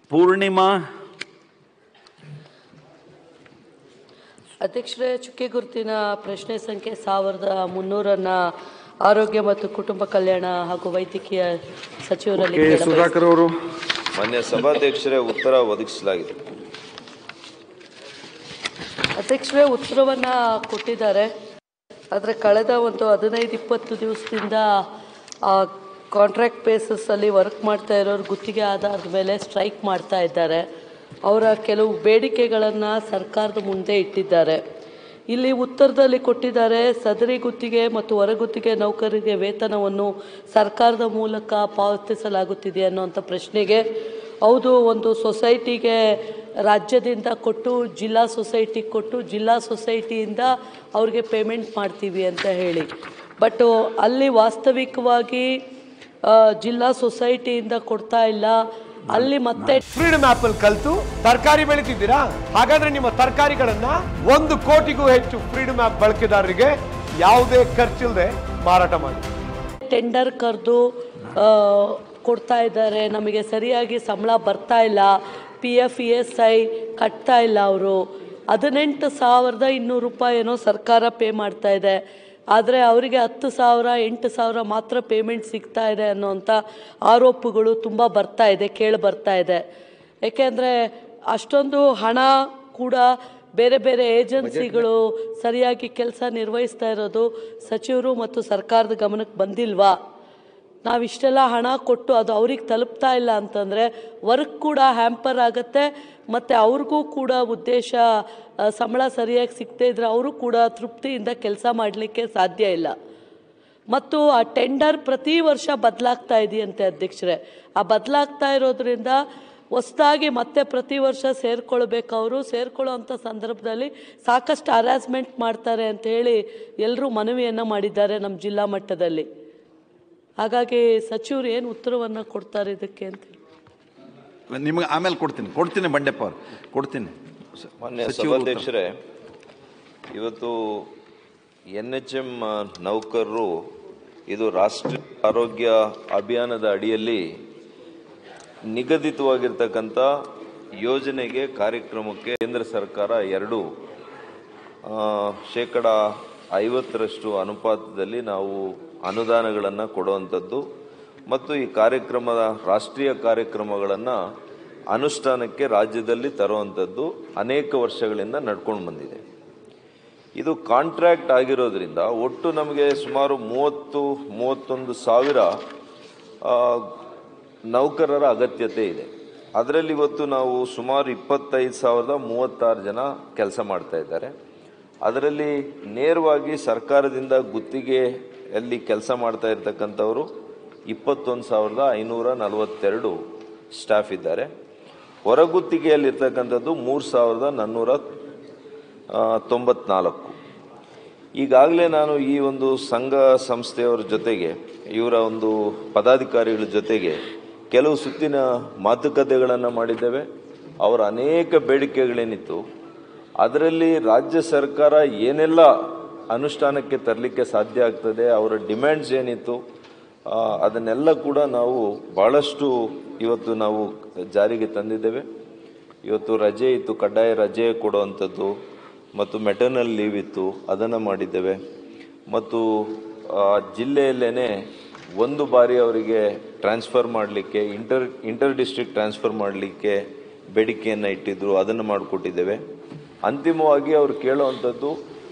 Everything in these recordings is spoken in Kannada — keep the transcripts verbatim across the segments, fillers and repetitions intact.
ಪೂರ್ಣಿಮಾ. ಅಧ್ಯಕ್ಷರೇ, ಚುಕ್ಕೆ ಗುರುತಿನ ಪ್ರಶ್ನೆ ಸಂಖ್ಯೆ ಸಾವಿರದ ಮುನ್ನೂರನ್ನ ಆರೋಗ್ಯ ಮತ್ತು ಕುಟುಂಬ ಕಲ್ಯಾಣ ಹಾಗೂ ವೈದ್ಯಕೀಯ ಸಚಿವರಲ್ಲಿ ಸುಧಾಕರ್ ಅವರು. ಮಾನ್ಯ ಸಭಾಧ್ಯಕ್ಷರೇ, ಉತ್ತರ ಒದಗಿಸಲಾಗಿದೆ. ಅಧ್ಯಕ್ಷರೇ, ಉತ್ತರವನ್ನ ಕೊಟ್ಟಿದ್ದಾರೆ. ಆದರೆ ಕಳೆದ ಒಂದು ಹದಿನೈದು ಇಪ್ಪತ್ತು ದಿವಸದಿಂದ ಕಾಂಟ್ರಾಕ್ಟ್ ಬೇಸಿಸ್ ಅಲ್ಲಿ ವರ್ಕ್ ಮಾಡ್ತಾ ಇರೋರು ಗುತ್ತಿಗೆ ಆಧಾರದ ಮೇಲೆ ಸ್ಟ್ರೈಕ್ ಮಾಡ್ತಾ ಇದ್ದಾರೆ. ಅವರ ಕೆಲವು ಬೇಡಿಕೆಗಳನ್ನು ಸರ್ಕಾರದ ಮುಂದೆ ಇಟ್ಟಿದ್ದಾರೆ. ಇಲ್ಲಿ ಉತ್ತರದಲ್ಲಿ ಕೊಟ್ಟಿದ್ದಾರೆ, ಸದರಿ ಗುತ್ತಿಗೆ ಮತ್ತು ಹೊರಗುತ್ತಿಗೆ ನೌಕರರಿಗೆ ವೇತನವನ್ನು ಸರ್ಕಾರದ ಮೂಲಕ ಪಾವತಿಸಲಾಗುತ್ತಿದೆ ಅನ್ನುವಂಥ ಪ್ರಶ್ನೆಗೆ ಹೌದು, ಒಂದು ಸೊಸೈಟಿಗೆ ರಾಜ್ಯದಿಂದ ಕೊಟ್ಟು ಜಿಲ್ಲಾ ಸೊಸೈಟಿಗೆ ಕೊಟ್ಟು ಜಿಲ್ಲಾ ಸೊಸೈಟಿಯಿಂದ ಅವ್ರಿಗೆ ಪೇಮೆಂಟ್ ಮಾಡ್ತೀವಿ ಅಂತ ಹೇಳಿ, ಬಟ್ ಅಲ್ಲಿ ವಾಸ್ತವಿಕವಾಗಿ ಜಿಲ್ಲಾ ಸೊಸೈಟಿಯಿಂದ ಕೊಡ್ತಾ ಇಲ್ಲ. ಅಲ್ಲಿ ಮತ್ತೆ ಫ್ರೀಡಮ್ ಆಪ್ ಅಲ್ಲಿ ಕಲ್ತು ತರಕಾರಿ ಬೆಳೀತಿದ್ದೀರಾ? ಹಾಗಾದ್ರೆ ನಿಮ್ಮ ತರಕಾರಿಗಳನ್ನ ಒಂದು ಕೋಟಿಗೂ ಹೆಚ್ಚು ಫ್ರೀಡಮ್ ಆಪ್ ಬಳಕೆದಾರರಿಗೆ ಯಾವುದೇ ಖರ್ಚಿಲ್ಲದೆ ಮಾರಾಟ ಮಾಡಿ. ಟೆಂಡರ್ ಕರೆದು ಕೊಡ್ತಾ ಇದ್ದಾರೆ. ನಮಗೆ ಸರಿಯಾಗಿ ಸಂಬಳ ಬರ್ತಾ ಇಲ್ಲ, P F E S I ಕಟ್ತಾ ಇಲ್ಲ. ಅವರು ಹದಿನೆಂಟು ಸಾವಿರದ ಇನ್ನೂರು ರೂಪಾಯಿ ಏನೋ ಸರ್ಕಾರ ಪೇ ಮಾಡ್ತಾ ಇದೆ. ಆದರೆ ಅವರಿಗೆ ಹತ್ತು ಸಾವಿರ ಎಂಟು ಸಾವಿರ ಮಾತ್ರ ಪೇಮೆಂಟ್ ಸಿಗ್ತಾ ಇದೆ ಅನ್ನೋವಂಥ ಆರೋಪಗಳು ತುಂಬ ಬರ್ತಾ ಇದೆ, ಕೇಳಿ ಬರ್ತಾ ಇದೆ. ಏಕೆಂದರೆ ಅಷ್ಟೊಂದು ಹಣ ಕೂಡ ಬೇರೆ ಬೇರೆ ಏಜೆನ್ಸಿಗಳು ಸರಿಯಾಗಿ ಕೆಲಸ ನಿರ್ವಹಿಸ್ತಾ ಇರೋದು ಸಚಿವರು ಮತ್ತು ಸರ್ಕಾರದ ಗಮನಕ್ಕೆ ಬಂದಿಲ್ವಾ? ನಾವಿಷ್ಟೆಲ್ಲ ಹಣ ಕೊಟ್ಟು ಅದು ಅವ್ರಿಗೆ ತಲುಪ್ತಾ ಇಲ್ಲ ಅಂತಂದರೆ ವರ್ಕ್ ಕೂಡ ಹ್ಯಾಂಪರ್ ಆಗುತ್ತೆ, ಮತ್ತು ಅವ್ರಿಗೂ ಕೂಡ ಉದ್ದೇಶ ಸಂಬಳ ಸರಿಯಾಗಿ ಸಿಗದೇ ಇದ್ದರೆ ಅವರು ಕೂಡ ತೃಪ್ತಿಯಿಂದ ಕೆಲಸ ಮಾಡಲಿಕ್ಕೆ ಸಾಧ್ಯ ಇಲ್ಲ. ಮತ್ತು ಆ ಟೆಂಡರ್ ಪ್ರತಿ ವರ್ಷ ಬದಲಾಗ್ತಾ ಇದೆಯಂತೆ ಅಧ್ಯಕ್ಷರೇ. ಆ ಬದಲಾಗ್ತಾ ಇರೋದ್ರಿಂದ ಹೊಸದಾಗಿ ಮತ್ತೆ ಪ್ರತಿ ವರ್ಷ ಸೇರ್ಕೊಳ್ಬೇಕು. ಅವರು ಸೇರ್ಕೊಳ್ಳೋವಂಥ ಸಂದರ್ಭದಲ್ಲಿ ಸಾಕಷ್ಟು ಹರಾಸ್ಮೆಂಟ್ ಮಾಡ್ತಾರೆ ಅಂತ ಹೇಳಿ ಎಲ್ಲರೂ ಮನವಿಯನ್ನು ಮಾಡಿದ್ದಾರೆ ನಮ್ಮ ಜಿಲ್ಲಾ ಮಟ್ಟದಲ್ಲಿ. ಹಾಗಾಗಿ ಸಚಿವರು ಏನು ಉತ್ತರವನ್ನು ಕೊಡ್ತಾರೆ ಇದಕ್ಕೆ ಅಂತ ನಿಮಗೆ ಆಮೇಲೆ ಕೊಡ್ತೀನಿ ಕೊಡ್ತೀನಿ ಬಂಡೆಪ್ಪ ಅವ್ರು ಕೊಡ್ತೀನಿ. ಮಾನ್ಯ ಸಭಾಧ್ಯಕ್ಷರೇ, ಇವತ್ತು ಎನ್ ಎಚ್ ಎಂ ನೌಕರರು ಇದು ರಾಷ್ಟ್ರೀಯ ಆರೋಗ್ಯ ಅಭಿಯಾನದ ಅಡಿಯಲ್ಲಿ ನಿಗದಿತವಾಗಿರ್ತಕ್ಕಂಥ ಯೋಜನೆಗೆ ಕಾರ್ಯಕ್ರಮಕ್ಕೆ ಕೇಂದ್ರ ಸರ್ಕಾರ ಎರಡು ಶೇಕಡ ಐವತ್ತರಷ್ಟು ಅನುಪಾತದಲ್ಲಿ ನಾವು ಅನುದಾನಗಳನ್ನು ಕೊಡುವಂಥದ್ದು ಮತ್ತು ಈ ಕಾರ್ಯಕ್ರಮದ ರಾಷ್ಟ್ರೀಯ ಕಾರ್ಯಕ್ರಮಗಳನ್ನು ಅನುಷ್ಠಾನಕ್ಕೆ ರಾಜ್ಯದಲ್ಲಿ ತರುವಂಥದ್ದು ಅನೇಕ ವರ್ಷಗಳಿಂದ ನಡ್ಕೊಂಡು ಬಂದಿದೆ. ಇದು ಕಾಂಟ್ರಾಕ್ಟ್ ಆಗಿರೋದ್ರಿಂದ ಒಟ್ಟು ನಮಗೆ ಸುಮಾರು ಮೂವತ್ತು ಮೂವತ್ತೊಂದು ಸಾವಿರ ನೌಕರರ ಅಗತ್ಯತೆ ಇದೆ. ಅದರಲ್ಲಿ ಇವತ್ತು ನಾವು ಸುಮಾರು ಇಪ್ಪತ್ತೈದು ಸಾವಿರದ ಮೂವತ್ತಾರು ಜನ ಕೆಲಸ ಮಾಡ್ತಾ ಇದ್ದಾರೆ. ಅದರಲ್ಲಿ ನೇರವಾಗಿ ಸರ್ಕಾರದಿಂದ ಗುತ್ತಿಗೆಯಲ್ಲಿ ಕೆಲಸ ಮಾಡ್ತಾ ಇರ್ತಕ್ಕಂಥವರು ಇಪ್ಪತ್ತೊಂದು ಸಾವಿರದ ಐನೂರ ನಲವತ್ತೆರಡು ಸ್ಟಾಫ್ ಇದ್ದಾರೆ. ಹೊರಗುತ್ತಿಗೆಯಲ್ಲಿರ್ತಕ್ಕಂಥದ್ದು ಮೂರು ಸಾವಿರದ ನಾನ್ನೂರ ತೊಂಬತ್ನಾಲ್ಕು. ಈಗಾಗಲೇ ನಾನು ಈ ಒಂದು ಸಂಘ ಸಂಸ್ಥೆಯವರ ಜೊತೆಗೆ ಇವರ ಒಂದು ಪದಾಧಿಕಾರಿಗಳ ಜೊತೆಗೆ ಕೆಲವು ಸುತ್ತಿನ ಮಾತುಕತೆಗಳನ್ನು ಮಾಡಿದ್ದೇವೆ. ಅವರ ಅನೇಕ ಬೇಡಿಕೆಗಳೇನಿತ್ತು ಅದರಲ್ಲಿ ರಾಜ್ಯ ಸರ್ಕಾರ ಏನೆಲ್ಲ ಅನುಷ್ಠಾನಕ್ಕೆ ತರಲಿಕ್ಕೆ ಸಾಧ್ಯ ಆಗ್ತದೆ, ಅವರ ಡಿಮ್ಯಾಂಡ್ಸ್ ಏನಿತ್ತು ಅದನ್ನೆಲ್ಲ ಕೂಡ ನಾವು ಭಾಳಷ್ಟು ಇವತ್ತು ನಾವು ಜಾರಿಗೆ ತಂದಿದ್ದೇವೆ. ಇವತ್ತು ರಜೆ ಇತ್ತು, ಕಡ್ಡಾಯ ರಜೆ ಕೊಡುವಂಥದ್ದು ಮತ್ತು ಮೆಟರ್ನಲ್ ಲೀವ್ ಇತ್ತು, ಅದನ್ನು ಮಾಡಿದ್ದೇವೆ. ಮತ್ತು ಜಿಲ್ಲೆಯಲ್ಲೇ ಒಂದು ಬಾರಿ ಅವರಿಗೆ ಟ್ರಾನ್ಸ್ಫರ್ ಮಾಡಲಿಕ್ಕೆ ಇಂಟರ್ ಇಂಟರ್ ಡಿಸ್ಟ್ರಿಕ್ಟ್ ಟ್ರಾನ್ಸ್ಫರ್ ಮಾಡಲಿಕ್ಕೆ ಬೇಡಿಕೆಯನ್ನು ಇಟ್ಟಿದ್ದರು, ಅದನ್ನು ಮಾಡಿಕೊಟ್ಟಿದ್ದೇವೆ. ಅಂತಿಮವಾಗಿ ಅವರು ಕೇಳುವಂಥದ್ದು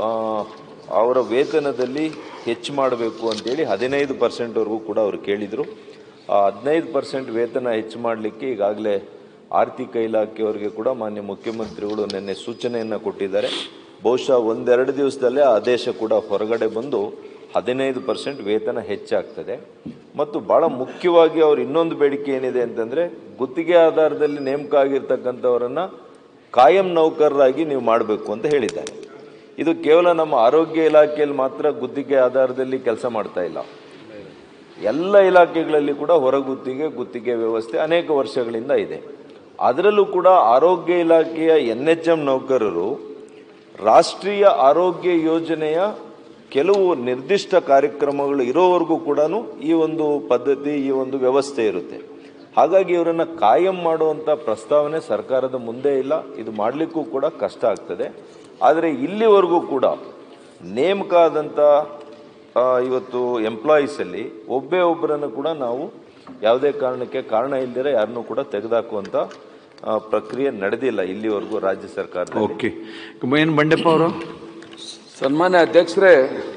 ಅವರ ವೇತನದಲ್ಲಿ ಹೆಚ್ಚು ಮಾಡಬೇಕು ಅಂತೇಳಿ ಹದಿನೈದು ಪರ್ಸೆಂಟ್ವರೆಗೂ ಕೂಡ ಅವರು ಕೇಳಿದರು. ಆ ಹದಿನೈದು ಪರ್ಸೆಂಟ್ ವೇತನ ಹೆಚ್ಚು ಮಾಡಲಿಕ್ಕೆ ಈಗಾಗಲೇ ಆರ್ಥಿಕ ಇಲಾಖೆಯವರಿಗೆ ಕೂಡ ಮಾನ್ಯ ಮುಖ್ಯಮಂತ್ರಿಗಳು ನಿನ್ನೆ ಸೂಚನೆಯನ್ನು ಕೊಟ್ಟಿದ್ದಾರೆ. ಬಹುಶಃ ಒಂದೆರಡು ದಿವಸದಲ್ಲೇ ಆದೇಶ ಕೂಡ ಹೊರಗಡೆ ಬಂದು ಹದಿನೈದು ಪರ್ಸೆಂಟ್ ವೇತನ ಹೆಚ್ಚಾಗ್ತದೆ. ಮತ್ತು ಭಾಳ ಮುಖ್ಯವಾಗಿ ಅವ್ರ ಇನ್ನೊಂದು ಬೇಡಿಕೆ ಏನಿದೆ ಅಂತಂದರೆ, ಗುತ್ತಿಗೆ ಆಧಾರದಲ್ಲಿ ನೇಮಕ ಆಗಿರ್ತಕ್ಕಂಥವರನ್ನು ಕಾಯಂ ನೌಕರರಾಗಿ ನೀವು ಮಾಡಬೇಕು ಅಂತ ಹೇಳಿದ್ದಾರೆ. ಇದು ಕೇವಲ ನಮ್ಮ ಆರೋಗ್ಯ ಇಲಾಖೆಯಲ್ಲಿ ಮಾತ್ರ ಗುತ್ತಿಗೆ ಆಧಾರದಲ್ಲಿ ಕೆಲಸ ಮಾಡ್ತಾ ಇಲ್ಲ, ಎಲ್ಲ ಇಲಾಖೆಗಳಲ್ಲಿ ಕೂಡ ಹೊರಗುತ್ತಿಗೆ ಗುತ್ತಿಗೆ ವ್ಯವಸ್ಥೆ ಅನೇಕ ವರ್ಷಗಳಿಂದ ಇದೆ. ಅದರಲ್ಲೂ ಕೂಡ ಆರೋಗ್ಯ ಇಲಾಖೆಯ ಎನ್ ಎಚ್ ಎಂ ನೌಕರರು ರಾಷ್ಟ್ರೀಯ ಆರೋಗ್ಯ ಯೋಜನೆಯ ಕೆಲವು ನಿರ್ದಿಷ್ಟ ಕಾರ್ಯಕ್ರಮಗಳು ಇರೋವರೆಗೂ ಕೂಡ ಈ ಒಂದು ಪದ್ಧತಿ, ಈ ಒಂದು ವ್ಯವಸ್ಥೆ ಇರುತ್ತೆ. ಹಾಗಾಗಿ ಇವರನ್ನು ಕಾಯಂ ಮಾಡುವಂಥ ಪ್ರಸ್ತಾವನೆ ಸರ್ಕಾರದ ಮುಂದೆ ಇಲ್ಲ. ಇದು ಮಾಡಲಿಕ್ಕೂ ಕೂಡ ಕಷ್ಟ ಆಗ್ತದೆ. ಆದರೆ ಇಲ್ಲಿವರೆಗೂ ಕೂಡ ನೇಮಕ ಆದಂಥ ಇವತ್ತು ಎಂಪ್ಲಾಯೀಸಲ್ಲಿ ಒಬ್ಬೇ ಒಬ್ಬರನ್ನು ಕೂಡ ನಾವು ಯಾವುದೇ ಕಾರಣಕ್ಕೆ ಕಾರಣ ಇಲ್ಲದಿರ ಯಾರನ್ನೂ ಕೂಡ ತೆಗೆದುಹಾಕುವಂಥ ಪ್ರಕ್ರಿಯೆ ನಡೆದಿಲ್ಲ ಇಲ್ಲಿವರೆಗೂ ರಾಜ್ಯ ಸರ್ಕಾರ. ಓಕೆ, ಏನು ಬಂಡೆಪ್ಪ ಅವರು? ಸನ್ಮಾನ್ಯ ಅಧ್ಯಕ್ಷರೇ,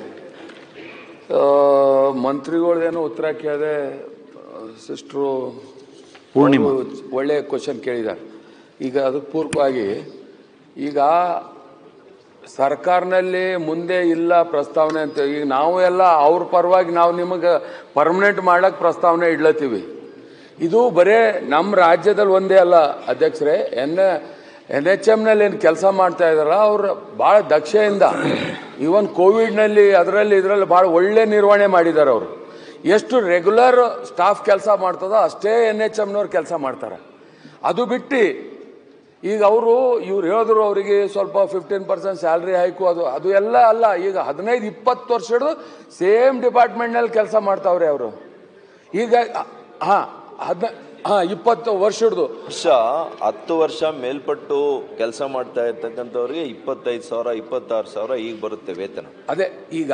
ಮಂತ್ರಿಗಳೇನೋ ಉತ್ತರ ಕೇಳಿದೆ, ಸಿಸ್ಟ್ರು ಪೂರ್ಣಿಮಾ ಒಳ್ಳೆಯ ಕ್ವಶನ್ ಕೇಳಿದ್ದಾರೆ. ಈಗ ಅದಕ್ಕೆ ಪೂರ್ವಕವಾಗಿ ಈಗ ಸರ್ಕಾರನಲ್ಲಿ ಮುಂದೆ ಇಲ್ಲ ಪ್ರಸ್ತಾವನೆ ಅಂತ, ಈಗ ನಾವು ಎಲ್ಲ ಅವ್ರ ಪರವಾಗಿ ನಾವು ನಿಮಗೆ ಪರ್ಮನೆಂಟ್ ಮಾಡಕ್ಕೆ ಪ್ರಸ್ತಾವನೆ ಇಡ್ಲತ್ತೀವಿ. ಇದು ಬರೇ ನಮ್ಮ ರಾಜ್ಯದಲ್ಲಿ ಒಂದೇ ಅಲ್ಲ ಅಧ್ಯಕ್ಷರೇ, ಎನ್ ಎನ್ ಎಚ್ ಎಮ್ನಲ್ಲಿ ಏನು ಕೆಲಸ ಮಾಡ್ತಾ ಇದ್ದಾರಲ್ಲ ಅವರು ಭಾಳ ದಕ್ಷೆಯಿಂದ ಈವನ್ ಕೋವಿಡ್ನಲ್ಲಿ ಅದರಲ್ಲಿ ಇದರಲ್ಲಿ ಭಾಳ ಒಳ್ಳೆ ನಿರ್ವಹಣೆ ಮಾಡಿದ್ದಾರೆ. ಅವರು ಎಷ್ಟು ರೆಗ್ಯುಲರ್ ಸ್ಟಾಫ್ ಕೆಲಸ ಮಾಡ್ತದೋ ಅಷ್ಟೇ ಎನ್ ಎಚ್ ಎಮ್ನವ್ರು ಕೆಲಸ ಮಾಡ್ತಾರೆ. ಅದು ಬಿಟ್ಟು ಈಗ ಅವರು ಇವ್ರು ಹೇಳಿದ್ರು ಅವರಿಗೆ ಸ್ವಲ್ಪ ಫಿಫ್ಟೀನ್ ಪರ್ಸೆಂಟ್ ಸ್ಯಾಲ್ರಿ ಹೈಕು ಅದು ಅದು ಎಲ್ಲ ಅಲ್ಲ. ಈಗ ಹದಿನೈದು ಇಪ್ಪತ್ತು ವರ್ಷದ ಸೇಮ್ ಡಿಪಾರ್ಟ್ಮೆಂಟ್ನಲ್ಲಿ ಕೆಲಸ ಮಾಡ್ತಾವ್ರೆ ಅವರು. ಈಗ ಹಾಂ ಹದಿನ ಹಾಂ ಇಪ್ಪತ್ತು ವರ್ಷದ್ದು ವರ್ಷ ಹತ್ತು ವರ್ಷ ಮೇಲ್ಪಟ್ಟು ಕೆಲಸ ಮಾಡ್ತಾ ಇರ್ತಕ್ಕಂಥವ್ರಿಗೆ ಇಪ್ಪತ್ತೈದು ಸಾವಿರ ಇಪ್ಪತ್ತಾರು ಸಾವಿರ ಈಗ ಬರುತ್ತೆ ವೇತನ. ಅದೇ ಈಗ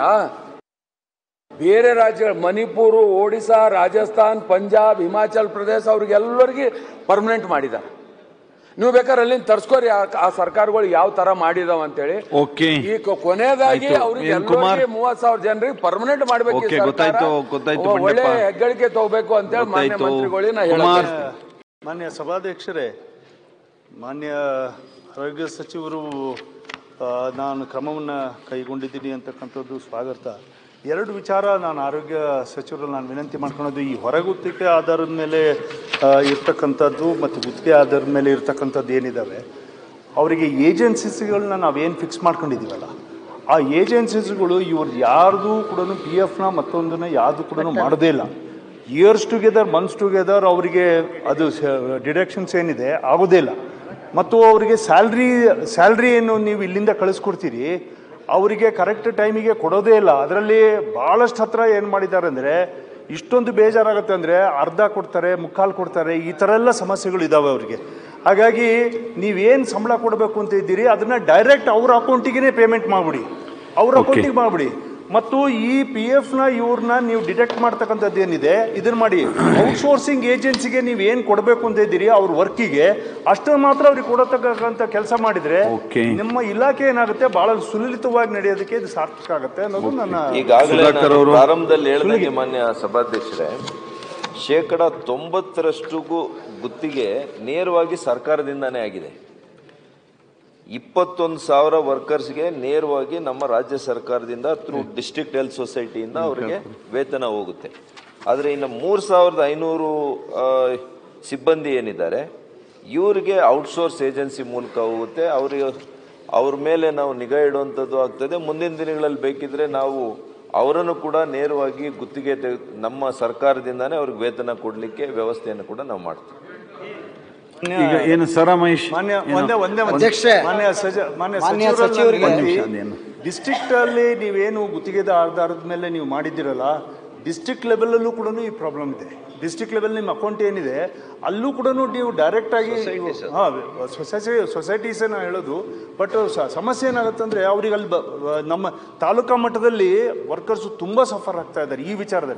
ಬೇರೆ ರಾಜ್ಯಗಳು ಮಣಿಪುರ, ಒಡಿಶಾ, ರಾಜಸ್ಥಾನ್, ಪಂಜಾಬ್, ಹಿಮಾಚಲ್ ಪ್ರದೇಶ ಅವ್ರಿಗೆಲ್ಲರಿಗೆ ಪರ್ಮನೆಂಟ್ ಮಾಡಿದ್ದಾರೆ. ನೀವು ಬೇಕಾದ್ರೆ ಅಲ್ಲಿಂದ ತರ್ಸ್ಕೋರಿ ಆ ಸರ್ಕಾರಗಳು ಯಾವ ತರ ಮಾಡಿದಾವ ಅಂತೇಳಿ. ಈ ಕೊನೆಯದಾಗಿ ಅವ್ರಿಗೆ ಮೂವತ್ ಸಾವಿರ ಜನರಿಗೆ ಪರ್ಮನೆಂಟ್ ಮಾಡ್ಬೇಕು, ಒಳ್ಳೆ ಹೆಗ್ಗಳಿಕೆ ತಗೋಬೇಕು ಅಂತೇಳಿ ಮಾನ್ಯ ಮಂತ್ರಿಗಳಿಗೆ ನಾ ಹೇಳ್ತೀನಿ. ಮಾನ್ಯ ಸಭಾಧ್ಯಕ್ಷರೇ, ಮಾನ್ಯ ಆರೋಗ್ಯ ಸಚಿವರು ನಾನು ಕ್ರಮವನ್ನು ಕೈಗೊಂಡಿದ್ದೀನಿ ಅಂತಕ್ಕಂಥದ್ದು ಸ್ವಾಗತ. ಎರಡು ವಿಚಾರ ನಾನು ಆರೋಗ್ಯ ಸಚಿವರು ನಾನು ವಿನಂತಿ ಮಾಡ್ಕೊಳ್ಳೋದು, ಈ ಹೊರಗುತ್ತಿಗೆ ಆಧಾರದ ಮೇಲೆ ಇರ್ತಕ್ಕಂಥದ್ದು ಮತ್ತು ಗುತ್ತಿಗೆ ಆಧಾರದ ಮೇಲೆ ಇರ್ತಕ್ಕಂಥದ್ದು ಏನಿದ್ದಾವೆ ಅವರಿಗೆ ಏಜೆನ್ಸೀಸ್ಗಳನ್ನ ನಾವೇನು ಫಿಕ್ಸ್ ಮಾಡ್ಕೊಂಡಿದ್ದೀವಲ್ಲ, ಆ ಏಜೆನ್ಸೀಸ್ಗಳು ಇವ್ರು ಯಾರ್ದು ಕೂಡ ಪಿ ಎಫ್ನ ಮತ್ತೊಂದನ್ನ ಯಾವುದು ಕೂಡ ಮಾಡೋದೇ ಇಲ್ಲ. ಇಯರ್ಸ್ ಟುಗೆದರ್ ಮಂತ್ಸ್ ಟುಗೆದರ್ ಅವರಿಗೆ ಅದು ಡಿಡಕ್ಷನ್ಸ್ ಏನಿದೆ ಆಗೋದೇ ಇಲ್ಲ. ಮತ್ತು ಅವರಿಗೆ ಸ್ಯಾಲ್ರಿ ಸ್ಯಾಲ್ರಿ ಏನು ನೀವು ಇಲ್ಲಿಂದ ಕಳಿಸ್ಕೊಡ್ತೀರಿ ಅವರಿಗೆ ಕರೆಕ್ಟ್ ಟೈಮಿಗೆ ಕೊಡೋದೇ ಇಲ್ಲ. ಅದರಲ್ಲಿ ಭಾಳಷ್ಟು ಹತ್ರ ಏನು ಮಾಡಿದ್ದಾರೆ ಅಂದರೆ ಇಷ್ಟೊಂದು ಬೇಜಾರಾಗುತ್ತೆ ಅಂದರೆ ಅರ್ಧ ಕೊಡ್ತಾರೆ, ಮುಕ್ಕಾಲು ಕೊಡ್ತಾರೆ, ಈ ಥರ ಎಲ್ಲ ಸಮಸ್ಯೆಗಳು ಇದ್ದಾವೆ ಅವರಿಗೆ. ಹಾಗಾಗಿ ನೀವೇನು ಸಂಬಳ ಕೊಡಬೇಕು ಅಂತ ಇದ್ದೀರಿ ಅದನ್ನು ಡೈರೆಕ್ಟ್ ಅವ್ರ ಅಕೌಂಟಿಗೆ ಪೇಮೆಂಟ್ ಮಾಡಿಬಿಡಿ, ಅವ್ರ ಅಕೌಂಟಿಗೆ ಮಾಡಿಬಿಡಿ. ಮತ್ತು ಈ ಪಿ ಎಫ್ನ ಇವ್ರನ್ನ ನೀವು ಡಿಟೆಕ್ಟ್ ಮಾಡ್ತಕ್ಕಂಥದ್ದು ಏನಿದೆ ಇದನ್ನು ಮಾಡಿ ಔಟ್ಸೋರ್ಸಿಂಗ್ ಏಜೆನ್ಸಿಗೆ ನೀವು ಏನು ಕೊಡಬೇಕು ಅಂತ ಇದ್ದೀರಿ ಅವ್ರ ವರ್ಕಿಗೆ ಅಷ್ಟು ಮಾತ್ರ ಅವ್ರಿಗೆ ಕೊಡತಕ್ಕಂಥ ಕೆಲಸ ಮಾಡಿದರೆ ನಿಮ್ಮ ಇಲಾಖೆ ಏನಾಗುತ್ತೆ ಬಹಳ ಸುಲಲಿತವಾಗಿ ನಡೆಯೋದಕ್ಕೆ ಇದು ಸಾರ್ಥಕ ಆಗುತ್ತೆ ಅನ್ನೋದು ನನ್ನ. ಈಗಾಗಲೇ ಪ್ರಾರಂಭದಲ್ಲಿ ಹೇಳಿದಂಗೆ ಮಾನ್ಯ ಸಭಾಧ್ಯಕ್ಷರೇ, ಶೇಕಡ ತೊಂಬತ್ತರಷ್ಟಿಗೂ ಗುತ್ತಿಗೆ ನೇರವಾಗಿ ಸರ್ಕಾರದಿಂದಾನೇ ಆಗಿದೆ. ಇಪ್ಪತ್ತೊಂದು ಸಾವಿರ ವರ್ಕರ್ಸ್ಗೆ ನೇರವಾಗಿ ನಮ್ಮ ರಾಜ್ಯ ಸರ್ಕಾರದಿಂದ ಥ್ರೂ ಡಿಸ್ಟ್ರಿಕ್ಟ್ ಹೆಲ್ತ್ ಸೊಸೈಟಿಯಿಂದ ಅವರಿಗೆ ವೇತನ ಹೋಗುತ್ತೆ. ಆದರೆ ಇನ್ನು ಮೂರು ಸಾವಿರದ ಐನೂರು ಸಿಬ್ಬಂದಿ ಏನಿದ್ದಾರೆ ಇವರಿಗೆ ಔಟ್ಸೋರ್ಸ್ ಏಜೆನ್ಸಿ ಮೂಲಕ ಹೋಗುತ್ತೆ. ಅವರಿಗೆ ಅವ್ರ ಮೇಲೆ ನಾವು ನಿಗಾ ಇಡುವಂಥದ್ದು ಆಗ್ತದೆ. ಮುಂದಿನ ದಿನಗಳಲ್ಲಿ ಬೇಕಿದ್ರೆ ನಾವು ಅವರನ್ನು ಕೂಡ ನೇರವಾಗಿ ಗುತ್ತಿಗೆ ನಮ್ಮ ಸರ್ಕಾರದಿಂದಾನೇ ಅವ್ರಿಗೆ ವೇತನ ಕೊಡಲಿಕ್ಕೆ ವ್ಯವಸ್ಥೆಯನ್ನು ಕೂಡ ನಾವು ಮಾಡ್ತೀವಿ. ಏನು ಸರ ಮಹೇಶ್ ಮಾನ್ಯ ಒಂದೇ ಒಂದೇ ಮಾನ್ಯ ಸಜ ಮಾನ್ಯ ಸಚಿವರಿಗೆ ಡಿಸ್ಟ್ರಿಕ್ಟ್ ಅಲ್ಲಿ ನೀವೇನು ಗುತ್ತಿಗೆದ ಆಧಾರದ ಮೇಲೆ ನೀವು ಮಾಡಿದ್ದೀರಲ್ಲ, ಡಿಸ್ಟ್ರಿಕ್ಟ್ ಲೆವೆಲಲ್ಲೂ ಕೂಡ ಈ ಪ್ರಾಬ್ಲಮ್ ಇದೆ. ಡಿಸ್ಟ್ರಿಕ್ಟ್ ಲೆವೆಲ್ ನಿಮ್ಮ ಅಕೌಂಟ್ ಏನಿದೆ ಅಲ್ಲೂ ಕೂಡ ನೀವು ಡೈರೆಕ್ಟ್ ಆಗಿ ಹಾಂ ಸೊಸೈಟಿ ಸೊಸೈಟೀಸೇ ನಾವು ಹೇಳೋದು. ಬಟ್ ಸಮಸ್ಯೆ ಏನಾಗುತ್ತೆ ಅಂದರೆ ಅವ್ರಿಗೆ ಅಲ್ಲಿ ನಮ್ಮ ತಾಲೂಕಾ ಮಟ್ಟದಲ್ಲಿ ವರ್ಕರ್ಸ್ ತುಂಬಾ ಸಫರ್ ಆಗ್ತಾ ಇದ್ದಾರೆ ಈ ವಿಚಾರದಲ್ಲಿ.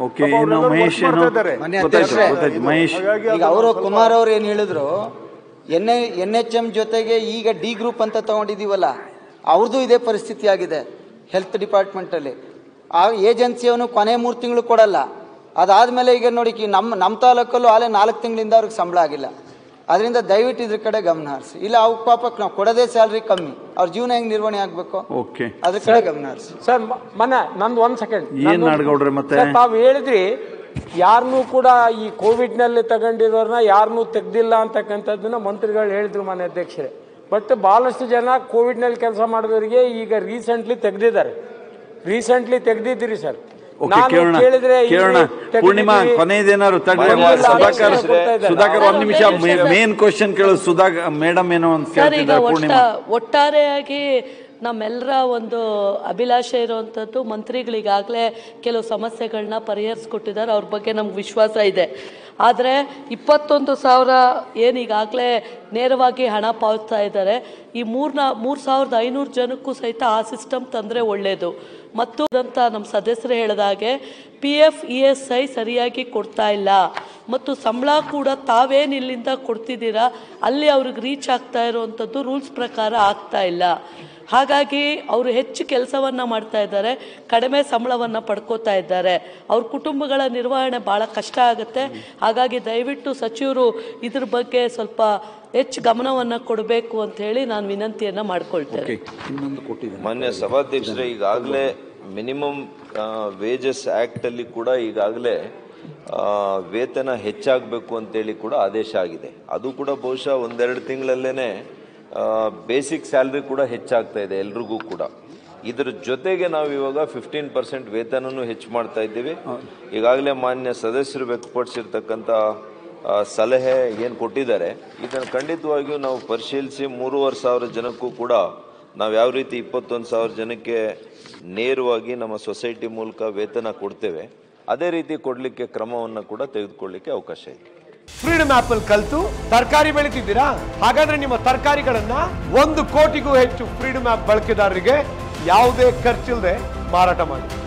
ಅವರು ಕುಮಾರ್ ಅವ್ರು ಏನು ಹೇಳಿದ್ರು, ಎನ್ ಎನ್ ಎಚ್ ಎಂ ಜೊತೆಗೆ ಈಗ ಡಿ ಗ್ರೂಪ್ ಅಂತ ತಗೊಂಡಿದ್ದೀವಲ್ಲ ಅವ್ರದ್ದು ಇದೇ ಪರಿಸ್ಥಿತಿ ಆಗಿದೆ ಹೆಲ್ತ್ ಡಿಪಾರ್ಟ್ಮೆಂಟಲ್ಲಿ. ಆ ಏಜೆನ್ಸಿಯವನು ಕೊನೆ ಮೂರು ತಿಂಗಳು ಕೊಡಲ್ಲ. ಅದಾದಮೇಲೆ ಈಗ ನೋಡಿ ನಮ್ಮ ನಮ್ಮ ತಾಲೂಕಲ್ಲೂ ಆಲೇ ನಾಲ್ಕು ತಿಂಗಳಿಂದ ಅವ್ರಿಗೆ ಸಂಬಳ ಆಗಿಲ್ಲ. ಅದರಿಂದ ದಯವಿಟ್ಟು ಇದ್ರ ಕಡೆ ಗಮನ ಹರಿಸಿ. ಇಲ್ಲ ಅವ್ರ ಪಾಪಕ್ಕೆ ನಾವು ಕೊಡೋದೇ ಸ್ಯಾಲ್ರಿ ಕಮ್ಮಿ, ಅವ್ರ ಜೀವನ ಹೆಂಗೆ ನಿರ್ವಹಣೆ ಆಗಬೇಕು ಅದ್ರ ಕಡೆ ಗಮನ ಹರಿಸಿ. ಸರ್ ಮನೆ ನಂದು ಒಂದು ಸೆಕೆಂಡ್ ಏನು ನಾಡ್ಗೌಡ್ರೆ ಮತ್ತೆ ತಾವು ಹೇಳಿದ್ರಿ ಯಾರನ್ನೂ ಕೂಡ ಈ ಕೋವಿಡ್ನಲ್ಲಿ ತಗೊಂಡಿರೋರ್ನ ಯಾರನ್ನೂ ತೆಗ್ದಿಲ್ಲ ಅಂತಕ್ಕಂಥದ್ದನ್ನ ಮಂತ್ರಿಗಳು ಹೇಳಿದ್ರು ಮಾನ್ಯ ಅಧ್ಯಕ್ಷರೇ. ಬಟ್ ಭಾಳಷ್ಟು ಜನ ಕೋವಿಡ್ನಲ್ಲಿ ಕೆಲಸ ಮಾಡಿದವರಿಗೆ ಈಗ ರೀಸೆಂಟ್ಲಿ ತೆಗೆದಿದ್ದಾರೆ. ರೀಸೆಂಟ್ಲಿ ತೆಗೆದಿದ್ದೀರಿ ಸರ್. ಪೂರ್ಣಿಮಾ ಕೊನೆಯದೇನಾದ್ರು ಸುಧಾಕರ್ ಸುಧಾಕರ್ ಒಂದ್ ನಿಮಿಷ ಮೇನ್ ಕ್ವಶನ್ ಕೇಳೋದು. ಸುಧಾಕರ್ ಮೇಡಮ್ ಏನೋ ಅಂತ ಒಟ್ಟಾರೆಯಾಗಿ ನಮ್ಮೆಲ್ಲರ ಒಂದು ಅಭಿಲಾಷೆ ಇರುವಂಥದ್ದು ಮಂತ್ರಿಗಳಿಗಾಗಲೇ ಕೆಲವು ಸಮಸ್ಯೆಗಳನ್ನ ಪರಿಹರಿಸ್ಕೊಟ್ಟಿದ್ದಾರೆ. ಅವ್ರ ಬಗ್ಗೆ ನಮ್ಗೆ ವಿಶ್ವಾಸ ಇದೆ. ಆದರೆ ಇಪ್ಪತ್ತೊಂದು ಸಾವಿರ ಏನೀಗಾಗಲೇ ನೇರವಾಗಿ ಹಣ ಪಾವತಿಸ್ತಾ ಇದ್ದಾರೆ. ಈ ಮೂರ್ನ ಮೂರು ಸಾವಿರದ ಐನೂರು ಜನಕ್ಕೂ ಸಹಿತ ಆ ಸಿಸ್ಟಮ್ ತಂದರೆ ಒಳ್ಳೆಯದು. ಮತ್ತು ಅಂತ ನಮ್ಮ ಸದಸ್ಯರು ಹೇಳಿದಾಗೆ P F E S I ಸರಿಯಾಗಿ ಕೊಡ್ತಾ ಇಲ್ಲ ಮತ್ತು ಸಂಬಳ ಕೂಡ ತಾವೇನು ಇಲ್ಲಿಂದ ಕೊಡ್ತಿದ್ದೀರಾ ಅಲ್ಲಿ ಅವ್ರಿಗೆ ರೀಚ್ ಆಗ್ತಾ ಇರುವಂಥದ್ದು ರೂಲ್ಸ್ ಪ್ರಕಾರ ಆಗ್ತಾ ಇಲ್ಲ. ಹಾಗಾಗಿ ಅವರು ಹೆಚ್ಚು ಕೆಲಸವನ್ನು ಮಾಡ್ತಾ ಇದ್ದಾರೆ, ಕಡಿಮೆ ಸಂಬಳವನ್ನು ಪಡ್ಕೋತಾ ಇದ್ದಾರೆ. ಅವ್ರ ಕುಟುಂಬಗಳ ನಿರ್ವಹಣೆ ಭಾಳ ಕಷ್ಟ ಆಗುತ್ತೆ. ಹಾಗಾಗಿ ದಯವಿಟ್ಟು ಸಚಿವರು ಇದ್ರ ಬಗ್ಗೆ ಸ್ವಲ್ಪ ಹೆಚ್ಚು ಗಮನವನ್ನು ಕೊಡಬೇಕು ಅಂತ ಹೇಳಿ ನಾನು ವಿನಂತಿಯನ್ನು ಮಾಡ್ಕೊಳ್ತೇನೆ. ಮಾನ್ಯ ಸಭಾಧ್ಯಕ್ಷರೇ, ಈಗಾಗಲೇ ಮಿನಿಮಮ್ ವೇಜಸ್ ಆ್ಯಕ್ಟಲ್ಲಿ ಕೂಡ ಈಗಾಗಲೇ ವೇತನ ಹೆಚ್ಚಾಗಬೇಕು ಅಂತೇಳಿ ಕೂಡ ಆದೇಶ ಆಗಿದೆ. ಅದು ಕೂಡ ಬಹುಶಃ ಒಂದೆರಡು ತಿಂಗಳಲ್ಲೇ ಬೇಸಿಕ್ ಸ್ಯಾಲ್ರಿ ಕೂಡ ಹೆಚ್ಚಾಗ್ತಾ ಇದೆ ಎಲ್ರಿಗೂ ಕೂಡ. ಇದರ ಜೊತೆಗೆ ನಾವು ಇವಾಗ ಫಿಫ್ಟೀನ್ ಪರ್ಸೆಂಟ್ ವೇತನನೂ ಹೆಚ್ಚು ಮಾಡ್ತಾ ಇದ್ದೀವಿ. ಈಗಾಗಲೇ ಮಾನ್ಯ ಸದಸ್ಯರು ವ್ಯಕ್ತಪಡಿಸಿರ್ತಕ್ಕಂಥ ಸಲಹೆ ಏನು ಕೊಟ್ಟಿದ್ದಾರೆ ಇದನ್ನು ಖಂಡಿತವಾಗಿಯೂ ನಾವು ಪರಿಶೀಲಿಸಿ ಮೂರುವರೆ ಸಾವಿರ ಜನಕ್ಕೂ ಕೂಡ ನಾವು ಯಾವ ರೀತಿ ಇಪ್ಪತ್ತೊಂದು ಸಾವಿರ ಜನಕ್ಕೆ ನೇರವಾಗಿ ನಮ್ಮ ಸೊಸೈಟಿ ಮೂಲಕ ವೇತನ ಕೊಡ್ತೇವೆ ಅದೇ ರೀತಿ ಕೊಡಲಿಕ್ಕೆ ಕ್ರಮವನ್ನು ಕೂಡ ತೆಗೆದುಕೊಳ್ಳಿಕ್ಕೆ ಅವಕಾಶ ಇದೆ. ಫ್ರೀಡಮ್ ಆಪ್ ಅಲ್ಲಿ ಕಲಿತು ತರಕಾರಿ ಬೆಳೀತಿದ್ದೀರಾ? ಹಾಗಾದ್ರೆ ನಿಮ್ಮ ತರಕಾರಿಗಳನ್ನ ಒಂದು ಕೋಟಿಗೂ ಹೆಚ್ಚು ಫ್ರೀಡಮ್ ಆಪ್ ಬಳಕೆದಾರರಿಗೆ ಯಾವುದೇ ಖರ್ಚಿಲ್ಲದೆ ಮಾರಾಟ ಮಾಡಿ.